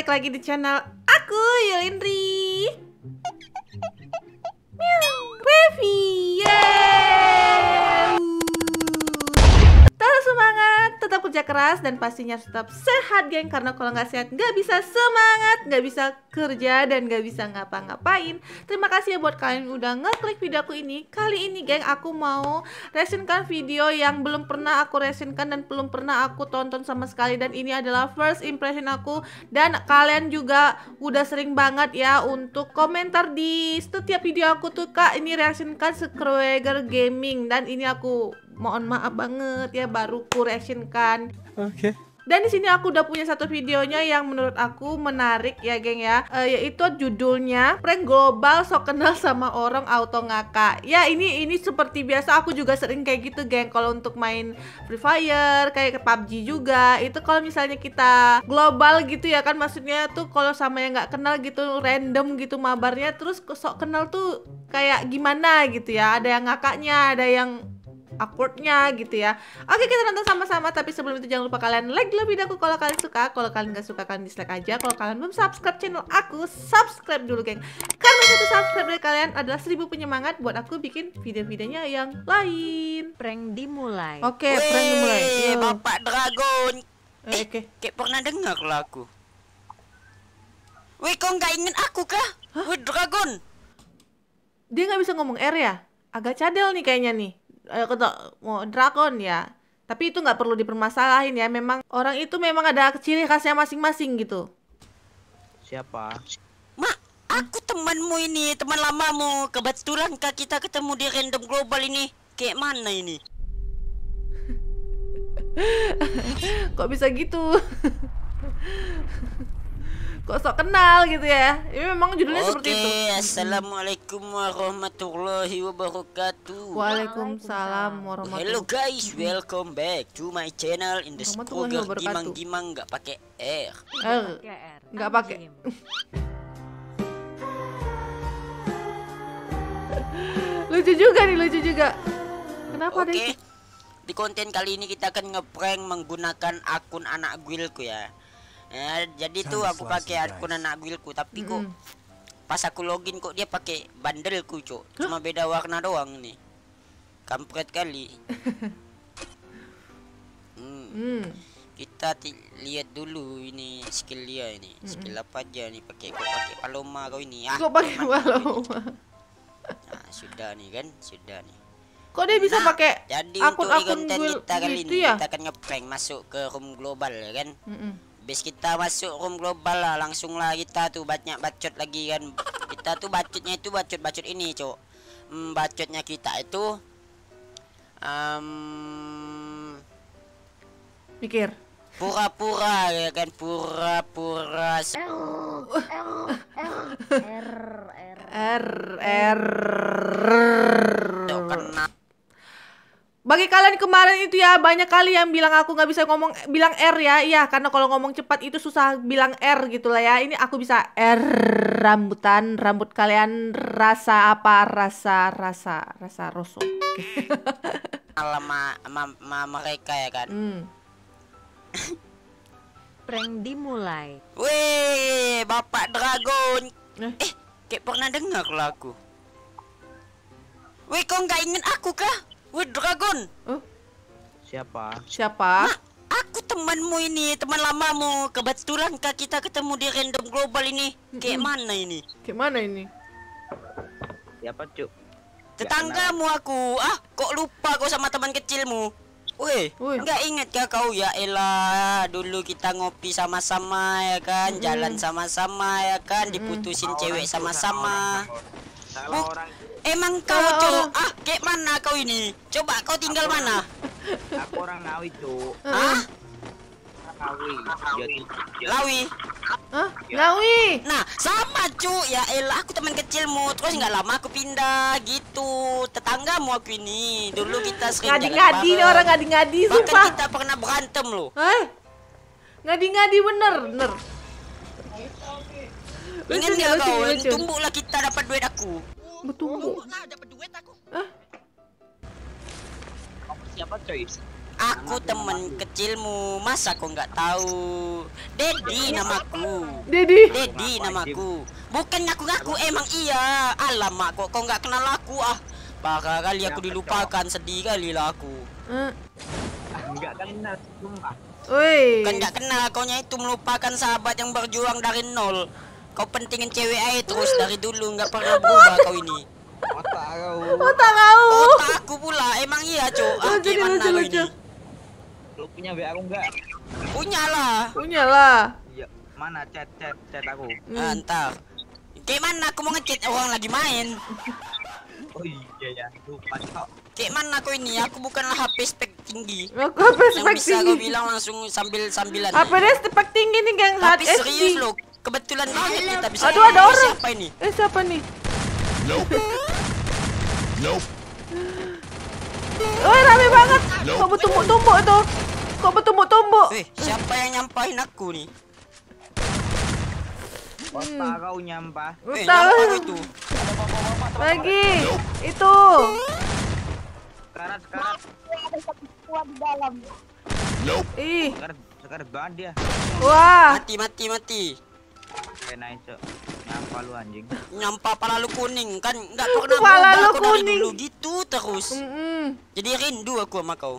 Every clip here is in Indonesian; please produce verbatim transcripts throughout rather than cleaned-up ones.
balik lagi di channel aku, Yulindri. Revi, yeay. Terus semangat, tetap kerja keras dan pastinya tetap sehat, geng. Karena kalau nggak sehat nggak bisa semangat, nggak bisa kerja dan nggak bisa ngapa-ngapain. Terima kasih ya buat kalian yang udah ngeklik video aku ini. Kali ini, geng, aku mau reaksikan video yang belum pernah aku reaksikan dan belum pernah aku tonton sama sekali. Dan ini adalah first impression aku. Dan kalian juga udah sering banget ya untuk komentar di setiap video aku tuh, Kak, ini reaksikan Skrueger Gaming. Dan ini aku mohon maaf banget ya, baru ku reaksikan. Oke. Okay. Dan di sini aku udah punya satu videonya yang menurut aku menarik ya, geng ya. E, yaitu judulnya Prank Global Sok Kenal Sama Orang Auto Ngakak. Ya, ini ini seperti biasa aku juga sering kayak gitu, geng. Kalau untuk main Free Fire, kayak ke P U B G juga, itu kalau misalnya kita global gitu ya kan, maksudnya tuh kalau sama yang nggak kenal gitu, random gitu mabarnya, terus sok kenal tuh kayak gimana gitu ya. Ada yang ngakaknya, ada yang awkwardnya gitu ya. Oke, kita nonton sama-sama. Tapi sebelum itu jangan lupa kalian like dulu videoku kalau kalian suka. Kalau kalian gak suka, kalian dislike aja. Kalau kalian belum subscribe channel aku, subscribe dulu, geng. Karena satu subscribe dari kalian adalah seribu penyemangat buat aku bikin video-videonya yang lain. Prank dimulai. Oke, okay, prank dimulai. Wih, Bapak Dragon. Eh, eh, Oke. Okay. Kayak pernah dengar lah aku. Wih, kau nggak inget aku kah? Hah? Wih, Dragon. Dia nggak bisa ngomong R ya? Agak cadel nih kayaknya nih. Kata mau dragon ya, tapi itu nggak perlu dipermasalahin ya. Memang orang itu memang ada ciri khasnya masing-masing gitu. Siapa? Mak, aku temanmu ini, teman lamamu. Kebetulan kak kita ketemu di random global ini. Kayak mana ini? Kok bisa gitu? Kok sok kenal gitu ya? Ini memang judulnya Oke, seperti itu. Assalamualaikum warahmatullahi wabarakatuh. Waalaikumsalam warahmatullahi. Hello guys, welcome back to my channel in the Skrueger wabarakatuh. Gimang-gimang nggak pakai R. R. Nggak pakai. Lucu juga nih, lucu juga. Kenapa Oke. deh? Di konten kali ini kita akan ngeprank menggunakan akun anak guildku ya. Ya, jadi tuh aku pakai akun anak guildku, tapi kok pas aku login kok dia pakai bandelku, Cok. Cuma beda warna doang nih. Kampret kali. hmm. Hmm. Kita lihat dulu ini skill dia ini. Skill apa aja nih pakai kok pakai Paloma kau ini. Ah, kok pakai Paloma? Nah, sudah nih kan, sudah nih. Kok dia bisa Nah, pakai jadi akun-akun untuk di konten kita kali gitu ini ya? kita akan ngeprank masuk ke room global ya kan. Mm -mm. Bes kita masuk room global lah, langsung lah kita tuh banyak bacot lagi kan. Kita tuh bacotnya itu bacot-bacot ini, Cok. Hmm, bacotnya kita itu um, mikir pura-pura ya kan, pura-pura R R kena. Bagi kalian kemarin itu ya, banyak kali yang bilang aku nggak bisa ngomong bilang R ya. Iya, karena kalau ngomong cepat itu susah bilang R gitu lah ya. Ini aku bisa R. Rambutan, rambut kalian rasa apa? Rasa rasa rasa rosok. Sama, sama, sama mereka ya kan. Hmm. Prank dimulai. Wih, Bapak Dragon. Eh, Eh, kayak pernah dengar lah aku. Wih, kau nggak inget aku kah? Wih, Dragon. oh, Siapa? siapa? Mak, aku temanmu ini, teman lamamu. Kebetulan kak kita ketemu di random global ini. Kayak mana ini? Gimana ini? Siapa, Cuk? Tetanggamu aku. Ah, kok lupa kau sama teman kecilmu? Wih, Wih. nggak ingat kah kau? Ya elah, dulu kita ngopi sama-sama ya kan, jalan sama-sama ya kan, diputusin cewek sama-sama. Salah orang. Emang kau, Salah Cok? orang. Ah, kayak mana kau ini? Coba kau tinggal mana? Aku orang Ngawi, Cuk. Hah? Ngawi. Jadi Lawi. Hah? Ngawi. Nah, sama cu, ya elah aku teman kecilmu. Terus nggak lama aku pindah gitu. Tetanggamu aku ini. Dulu kita sering Ngadi-ngadi nih orang, ngadi-ngadi Bahkan sumpah. kita pernah berantem loh. Eh, ngadi-ngadi bener, bener. Ingat Lucu, nggak lucu, kau? lucu. Tumbuklah kita dapat duit aku. Betul. Tumbuklah dapat duit aku. Ah, siapa, coy? Aku temen kecilmu, masa kau nggak tahu? Dedi namaku. Dedi. Dedi namaku. Bukan ngaku-ngaku, emang iya. Alamak, kok kau nggak kenal aku ah? Parah kali aku dilupakan, sedih kali lah aku. Eh, Enggak kenal, sumpah. Woi. Kan nggak kenal, kaunya itu melupakan sahabat yang berjuang dari nol. Kau pentingin cewek aja terus dari dulu, nggak pernah berubah kau ini. Otak kau. Otak kau. Otak aku pula, emang iya cok. Ah, Lucu, gimana lucu, kau lucu. ini? Lu punya B aku enggak? Punya lah. Punya lah. Iya. Mana chat chat chat aku? Hmm. Ah, entar. Kayak mana aku mau ngechat orang lagi main? Oh iya ya, lupa kok. Kayak mana kau ini? Aku bukanlah H P spek tinggi. Aku apa Yang spek bisa kau tinggi? bilang langsung sambil sambilan. Apa dia spek tinggi nih geng hard Tapi S D? serius loh, kebetulan banget kita bisa. Aduh, ada Eh, orang. Siapa ini? Eh siapa nih? Nope. Nope. Woi rame banget. Kok bertumbuk-tumbuk tuh? Kok bertumbuk-tumbuk? Eh, siapa yang nyampahin aku nih? Otak kau nyampah. Eh, Entah. nyampah kau itu. Lagi. Itu. Sekarang sekarang Nope. Ih. sekarang sekarang banget dia. Wah. Mati, mati, mati. Kayak nice cok. Nyampah lu anjing. Nyampah pala lu kuning kan nggak pernah Pala berubah lu aku dari kuning. dulu gitu terus. Mm-mm. Jadi rindu aku sama kau.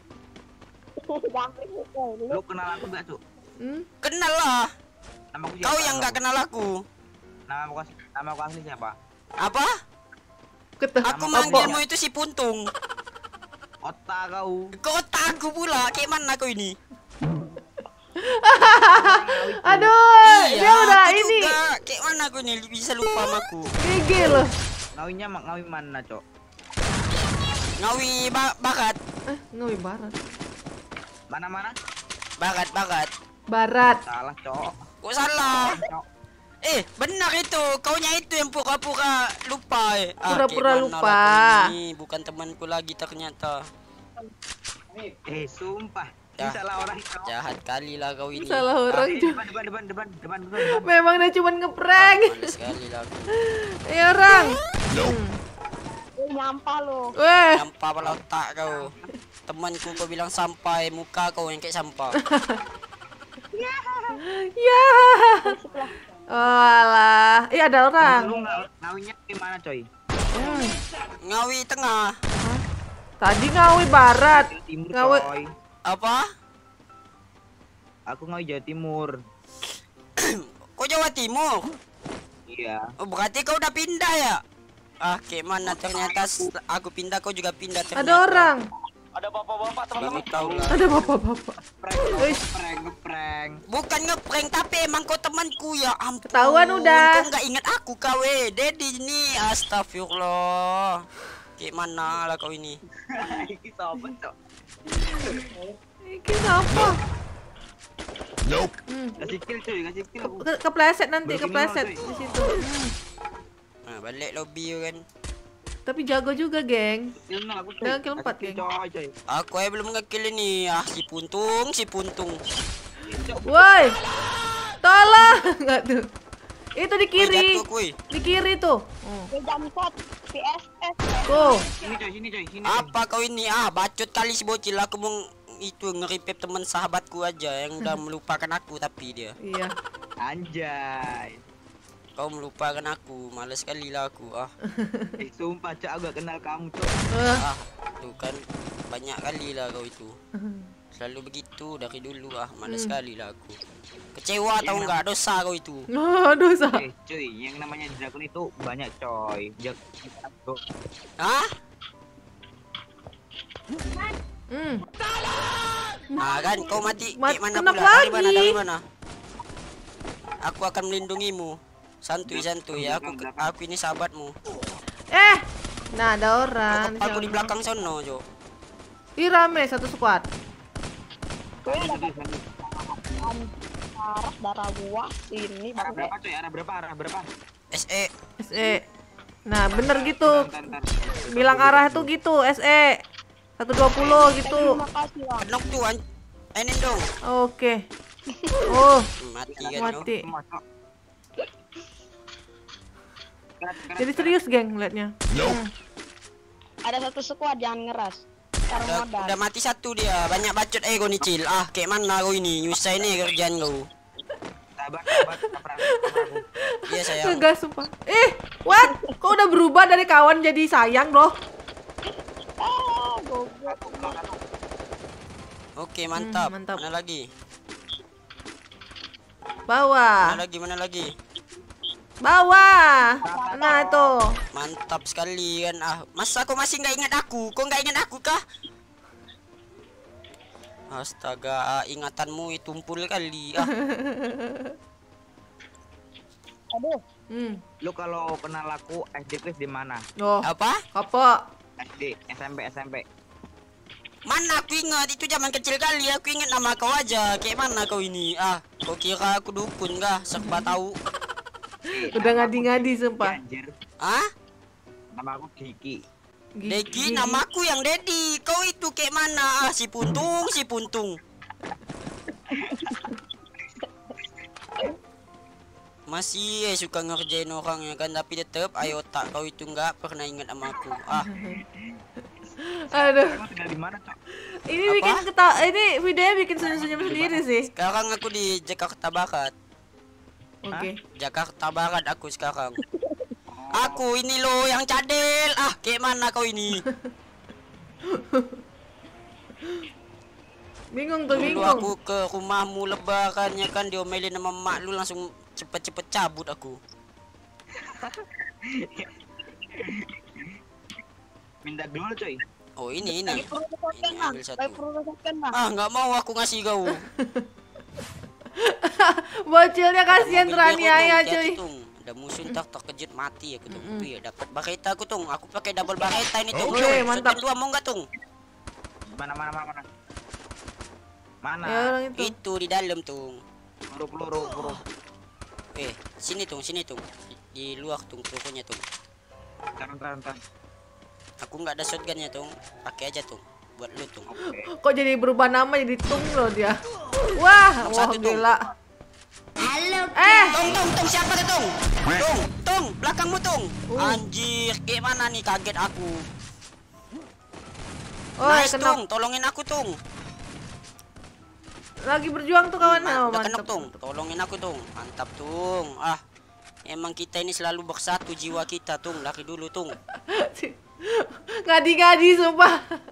Lu kenal aku enggak cok? Hmm? Kenal lah. Nama aku siapa? Kau yang nggak kenal aku. Nama aku as- nama aku asli siapa? Apa? Ketemu. Aku manggilmu itu si Puntung. Otak kau. Kau otak aku pula. Kayak mana kau ini? Aduh, Iya, dia udah aku ini. juga. Kayak mana aku ini bisa lupa sama aku? Gigi loh. Ngawinya mak ngawi mana cok? Ngawi ba barat, Eh, ngawi barat. Mana mana? barat, barat. Barat. Salah cok. Kok salah? Cok. Eh, benar itu. Kaunya itu yang pura-pura lupa. Eh. Ah, Pura-pura kayak mana lupa. lah kau ini? Bukan temanku lagi ternyata. Eh sumpah. Ya. Ini salah orang cok. Jahat kali lah kau ini. Salah orang Eh, juga. depan depan depan depan depan depan. Memang dia cuma ngeprank. Males sekali lah aku. Ya orang. Nope. Nyampah lo. Weh. Sampah pada otak kau. Temanku kau bilang sampai muka kau yang kayak sampah. Ya. Oh alah. Iya ada orang. Lu ngaw- ngawinya gimana coy? Hmm. Ngawi tengah. Tadi ngawi barat. Jawa Timur Ngawi. coy. Apa? Aku ngawi Jawa Timur. Kau Jawa Timur? Iya. Oh, berarti kau udah pindah ya? Ah, kayak mana ternyata s- aku pindah kau juga pindah ternyata. Ada orang. Baru tahu lah. Ada bapak-bapak. Prank, Wih. prank, prank. Bukan ngeprank tapi emang kau temanku ya ampun. Ketahuan udah. Kau nggak ingat aku kau eh. Dedi ini astagfirullah. Kayak mana lah kau ini? Iki sobat cok. Ini siapa? Nope. Hmm. Kasih kill cuy, kasih kill aku. Ke kepleset nanti, Berkriminal, kepleset cuy. di situ. Hmm. Nah, balik lobby kan. Tapi jago juga, geng. Kill no, aku cuy. Jangan kill Kasih empat, kill, geng. coy coy. Aku aja belum ngekill ini. Ah, si Puntung, si Puntung. Woi. Tolong. Enggak tuh. Itu di Woi, kiri. jatuh, kuy. Di kiri tuh. Oh. Dia jamsot. P S S. Tuh. Sini coy, sini coy, sini. coy. Apa kau ini? Ah, bacot kali si bocil. Aku mau itu nge-repep teman sahabatku aja yang udah melupakan aku tapi dia. Iya. Anjay. Kau melupakan aku, males sekali lah aku. Ah, Eh sumpah cok, aku gak kenal kamu cok. Eh, ah, tuh kan banyak kali lah kau itu. Selalu begitu dari dulu ah, males Hmm. sekali lah aku. Kecewa tau nggak, dosa kau itu. Oh, dosa. Eh cuy, yang namanya Dragon itu banyak coy. Jak tuh. Hah? Hmm. Ah kan, kau mati. Mat- Kayak mana kenapa pula? Dari mana? lagi? Dari mana? Aku akan melindungimu. Santuy santuy ya, aku aku ini sahabatmu. Eh. Nah, ada orang. Aku, aku di sana. belakang sono, Jo. Ih, rame satu squad. Arah darah gua ini Arah bang. berapa coy? Arah berapa? Arah berapa? S E. S E. Nah, bener gitu. Ntar, ntar. Bilang arah itu gitu, S E. seratus dua puluh gitu. Terima kasih bang. Kenok tuh, an. Ini dong. Oke. Oh, Mati kan, Jo. mati. Semua, cok. Sekarang, sekarang, Jadi sekarang. serius, geng, liatnya. Nope. Hmm. Ada satu squad jangan ngeras. Sekarang Udah, modal. udah mati satu dia. Banyak bacot eh kau nih Cil. Ah, kayak mana kau ini? Nyusah ini kerjaan kau. Sabar, sabar, sabar, sabar. Iya sayang. Ngegas sumpah. Eh, what? Kok udah berubah dari kawan jadi sayang loh? Ah, goblok. Oke, mantap. Hmm, mantap. Mana lagi? Bawah. Mana lagi? Mana lagi? Bawah. Nah, tuh. Mantap sekali kan. Ah, masa kau masih nggak ingat aku? Kau nggak ingat aku kah? Astaga, ingatanmu itu tumpul kali. Ah, Aduh, Hmm. Lu kalau kenal aku S D kelas di mana? Oh, apa? apa? S D, S M P, S M P. Mana aku ingat itu zaman kecil kali. Aku ingat nama kau aja. Kayak mana kau ini? Ah, kau kira aku dukun kah? Serba tahu. Udah ngadi-ngadi sumpah. Anjir, Ah? nama aku Diki. Gigi- Deki, gigi. namaku yang Dedi. Kau itu kayak mana? Ah, si Puntung, si Puntung. Masih eh, suka ngerjain orang ya kan, tapi tetep ayo tak kau itu nggak pernah ingat sama aku. Ah, Aduh. Kamu tinggal di mana, Cok? Ini Apa? bikin ketawa, ini videonya bikin senyum-senyum sendiri sih. sekarang aku di Jakarta Barat. Oke. Jakarta Barat aku sekarang. Aku ini loh yang cadel. Ah, kayak mana kau ini? Bingung tuh, Dulu bingung. aku ke rumahmu lebaran ya kan, diomelin sama mak lu, langsung cepet-cepet cabut aku. Minta dulu, coy. Oh, ini ini. perlu resepkan Ini bang. ambil satu. Saya perlu resepkan bang. Ah, nggak mau aku ngasih kau. Bocilnya kasihan Mobil teraniaya biru, cuy. hati-hati, Tung. Ada musuh ntar terkejut mati aku tuh. Wih, dapat bareta aku Tung. Aku pakai double bareta ini Tung. Oke, mantap. Shotgun dua mau nggak Tung? Mana, mana, mana, mana? Mana? Ya orang itu. Itu di dalam Tung. Peluru, peluru, peluru. Eh, sini Tung, sini Tung. Di, di luar Tung, pelurunya Tung. Tahan, tahan, tahan. Aku nggak ada shotgunnya Tung. Pakai aja Tung. Buat lu Tung. Oke. Kok jadi berubah nama jadi Tung loh dia. Wah, Nomor wah satu, Tung. gila. Eh, Tung, Tung, Tung, siapa tuh Tung? Tung, Tung, belakangmu Tung. Uh. Anjir, gimana nih, kaget aku. oh Nice kena. Tung, tolongin aku Tung. Lagi berjuang tuh kawan. Ma- Oh, udah kena mantap. Tung, tolongin aku Tung. Mantap Tung. Ah, emang kita ini selalu bersatu jiwa kita Tung. Lari dulu Tung. Ngadi-ngadi sumpah.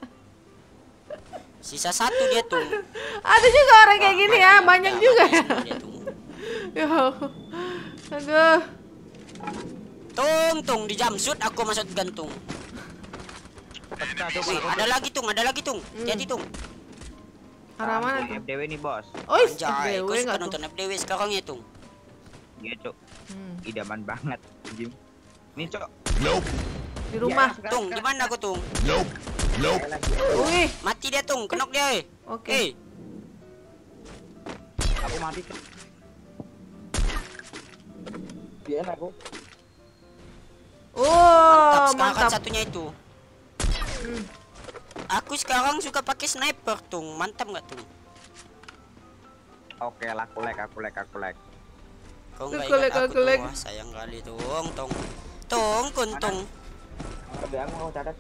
Sisa satu dia Tung. Ada juga orang kayak gini ya, banyak Udah, juga mati ya. semua dia, Tung. Ya. Aduh. Tung, Tung, di jumpsuit aku masuk gantung. Kita tuh, Wih, ada lagi Tung, ada lagi Tung. Jadi Tung. Arah mana tuh? F D W nih, bos. Oh, Anjay, F D kau W suka enggak nonton tuh? F D W sekarang ya Tung. Iya, Cok. Hmm, Idaman banget, Jim. Nih, Cok. Nope. di rumah. Iya, Tung, di mana aku Tung? Nope. Nope. Wih, Mati dia Tung, kenok dia eh. oke. Eh, Aku mati, Cok. Biarin aku. Oh, mantap sekarang mantap. satunya itu. Hmm. Aku sekarang suka pakai sniper Tung. Mantap nggak Tung? Oke, lah, aku like, aku like, aku like. Kau nggak Aku ingat like, aku aku Tung? like. Wah, sayang kali Tung, Tung. Tung, kuntung. Ada aku mau catat.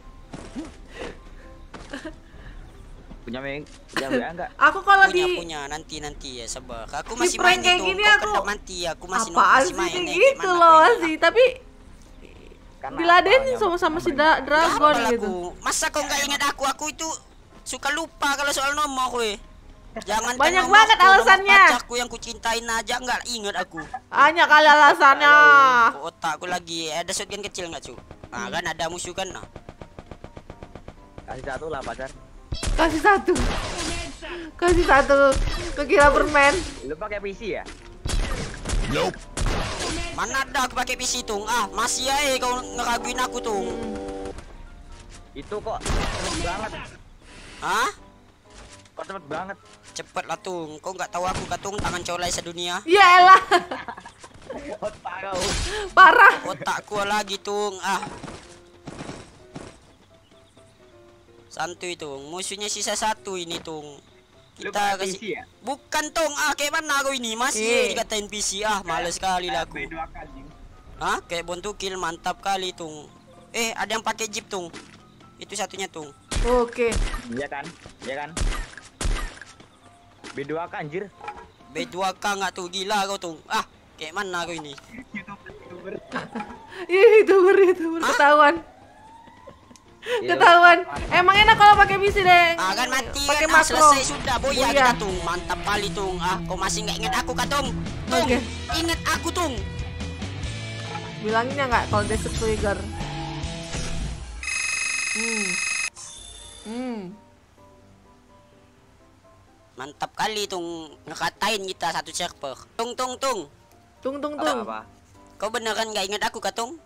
Punya Meng, punya W A enggak? Aku kalau Punya di punya nanti nanti ya sabar. Aku Di masih prank main kayak itu. gini Kau aku- kedap mati aku masih no- apaan masih sih main kayak ya, gitu gimana loh aku ini? sih, tapi Karena diladenin awalnya sama sama si pertama da- Dragon Gampang gitu. aku. Masa kau nggak ingat aku? Aku itu suka lupa kalau soal nomor gue. Jangan Banyak banget alasannya. Pacarku yang kucintain aja nggak ingat aku. Hanya kali alasannya. Kok otakku lagi ada shotgun kecil nggak cu? Nah kan ada musuh kan nah. kasih satu lah pacar. Kasih satu. Kasih satu. Kekira permen. Lu pakai P C ya? Nope. Mana ada aku pakai P C Tung? Ah masih aja kau ngeraguin aku Tung. Itu kok cepet banget. Hah? Kok cepet banget. Cepet lah Tung. Kau nggak tahu aku Katung tangan colai sedunia. Ya elah. Otak kau. Parah. Otakku lagi Tung. Ah. Santuy Tung. Musuhnya sisa satu ini Tung. Lu Kita pakai P C kasih. ya? Bukan Tung. Ah kayak mana aku ini? Masih Eh. dikatain P C. Ah males sekali lah aku. B dua kali. Hah? Kayak bontu kill mantap kali Tung. Eh ada yang pakai jeep Tung. Itu satunya Tung. Oke. Iya kan? Iya kan? B dua K anjir. B dua K nggak tuh, gila kau tuh. Ah, kayak mana kau ini? Ih, youtuber youtuber ketahuan. Ketahuan. Emang enak kalau pakai P C deh. Ah kan mati Pakai kan, ah, makro. selesai sudah boya Boya. kita tung. Mantap kali tung. Ah, kau masih nggak ingat aku kah tung? Tung, Oke. ingat aku tung. Bilangin ya nggak kalau Desert Trigger. Hmm. Hmm. Mantap kali tung, ngekatain kita satu server. Tung tung tung. Tung tung Apa tung. apa? Kau beneran nggak ingat aku kah tung?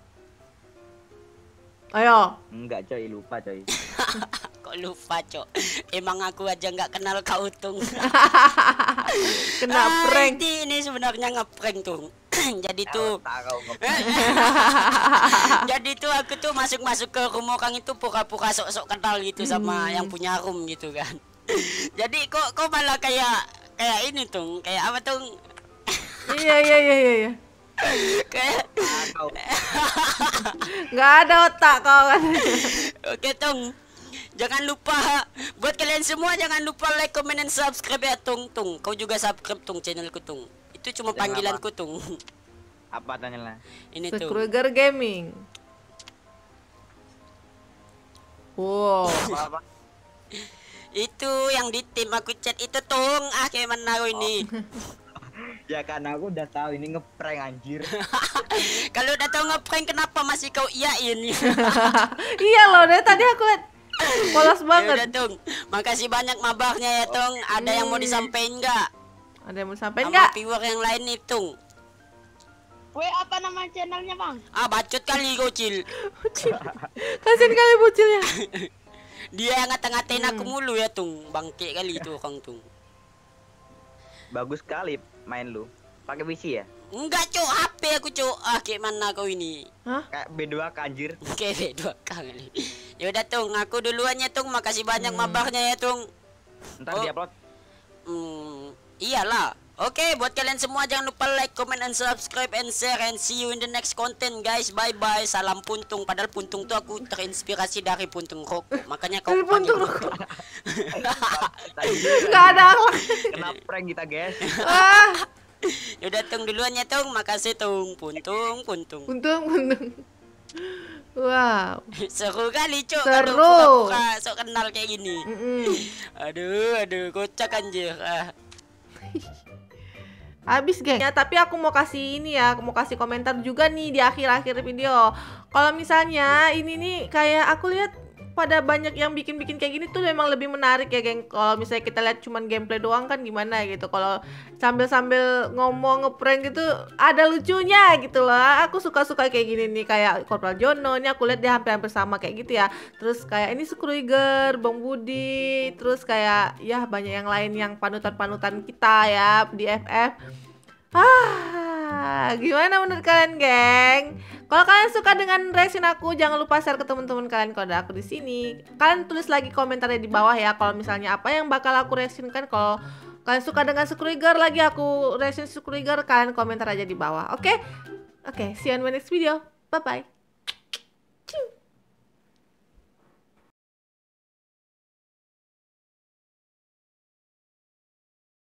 Ayo. Enggak coy, lupa coy. Kok lupa cok? Emang aku aja nggak kenal kau tung. Kena Ah, prank. Ini, ini sebenarnya ngeprank tung. Jadi tuh, Tak kau ngomong. jadi tuh aku tuh masuk-masuk ke rumah orang itu pura-pura sok-sok kenal gitu sama Hmm. yang punya room gitu kan. Jadi kok kok malah kayak kayak ini tung, kayak apa tung? Iya iya iya iya. iya. Kayak Tak kau. Nggak ada otak kau kan. oke tung. Jangan lupa buat kalian semua jangan lupa like, comment, dan subscribe ya tung tung. Kau juga subscribe tung channelku tung. Itu cuma Jangan panggilanku tung. Apa tanya lah? Ini tuh. Kruger Gaming. Wow. Apa apa? Itu yang di tim aku chat itu tung. Ah kayak mana kau ini? Ya kan aku udah tahu ini ngeprank anjir. Kalau udah tahu ngeprank kenapa masih kau iyain? Iya loh, dari tadi aku lihat polos Ya banget. udah tung. Makasih banyak mabarnya ya tung. Ada yang mau disampaikan nggak? Ada yang mau disampaikan Sama nggak? viewer yang lain nih tung. Weh, apa nama channelnya, Bang? Ah bacot kali kau cil. Kasian kali bocilnya. Dia yang ngata-ngatain aku Hmm. mulu ya tung. Bangke kali itu orang tung. Bagus sekali main lu. Pakai P C ya? Enggak cok, H P aku cok. Ah kayak mana kau ini? Hah? Kayak B dua K anjir. Kayak dua kali. Ya udah tung, aku duluan ya tung. Makasih banyak Hmm. mabarnya ya tung. Ntar Oh. diupload. Hmm, iyalah. Oke, buat kalian semua jangan lupa like, comment, and subscribe, and share, and see you in the next content, guys. Bye bye. Salam puntung. Padahal puntung tuh aku terinspirasi dari puntung rokok. Makanya kau Dari panggil puntung puntung. Nggak ada akhlak. Kena prank kita, guys. Ah, Yaudah tung duluan ya tung. Makasih tung. Puntung, puntung. untung untung. Wow. Seru kali cok. Seru. Kalau pura-pura sok kenal kayak gini. Mm-mm. Aduh, aduh, kocak anjir. Ah. Habis geng. Ya, tapi aku mau kasih ini ya, aku mau kasih komentar juga nih di akhir-akhir video. Kalau misalnya ini nih kayak aku lihat pada banyak yang bikin-bikin kayak gini tuh memang lebih menarik ya geng. Kalau misalnya kita lihat cuman gameplay doang kan gimana gitu. Kalau sambil-sambil ngomong ngeprank gitu ada lucunya gitu loh. Aku suka-suka kayak gini nih kayak Corporal Jono. Ini aku lihat dia hampir-hampir sama kayak gitu ya. Terus kayak ini Skruiger, Bang Budi, terus kayak ya banyak yang lain yang panutan-panutan kita ya di F F. Ah, gimana menurut kalian, geng? Kalau kalian suka dengan reaction aku, jangan lupa share ke teman-teman kalian kalau ada aku di sini. Kalian tulis lagi komentarnya di bawah ya. Kalau misalnya apa yang bakal aku reactionkan, kalau kalian suka dengan Skruiger lagi aku reaction Skruiger, kalian komentar aja di bawah. Oke? Oke, see you on my next video. Bye bye.